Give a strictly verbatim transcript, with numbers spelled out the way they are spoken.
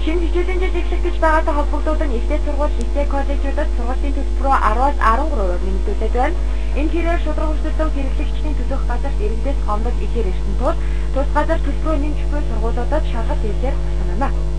Шинэ хичээлэнээс эхлэх гэж байгаатай холбогдуулан ихтэй сургууль, ихтэй коллежуудад сургалтын төлбөрөө арваас арван гурав хувиар нэмэгдүүлээд байна. Энэ хэрээр шударга өрсөлдөөн хэрэглэгчдийн төлөх газарт иргэдээс гомдол ихээр ирсэн тул тус газар төлбөрөө нэмж буй сургуулиудад шалгалт хийхээр болсон байна.